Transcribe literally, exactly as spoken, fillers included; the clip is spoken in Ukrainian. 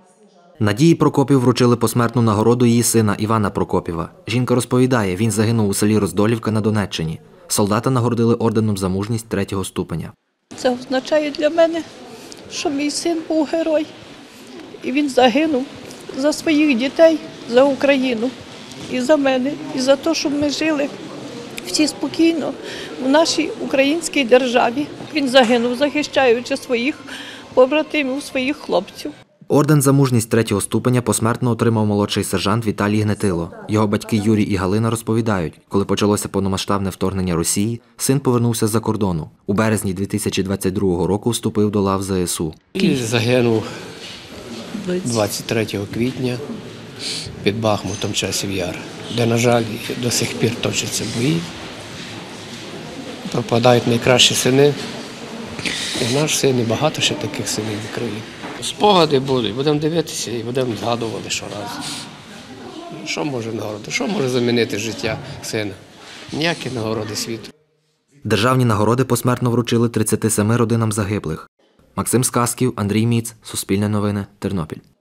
Надії Прокопів вручили посмертну нагороду її сина Івана Прокопєва. Жінка розповідає, він загинув у селі Роздолівка на Донеччині. Солдата нагородили орденом за мужність третього ступеня. Це означає для мене, що мій син був герой. І він загинув за своїх дітей, за Україну, і за мене, і за те, щоб ми жили всі спокійно в нашій українській державі. Він загинув, захищаючи своїх побратимів, своїх хлопців. Орден за мужність третього ступеня посмертно отримав молодший сержант Віталій Гнетило. Його батьки Юрій і Галина розповідають, коли почалося повномасштабне вторгнення Росії, син повернувся з-за кордону. У березні дві тисячі двадцять другого року вступив до лав зе ес у. І загинув двадцять третього квітня під Бахмутом, часів Яр, де, на жаль, до сих пір точаться бої. Пропадають найкращі сини. І наш син, і багато ще таких синів в Україні. Спогади будуть, будемо дивитися і будемо згадувати щоразу. Що може нагородити? Що може замінити життя сина? Ніякі нагороди світу. Державні нагороди посмертно вручили тридцяти семи родинам загиблих. Максим Сказків, Андрій Міц, Суспільне новини, Тернопіль.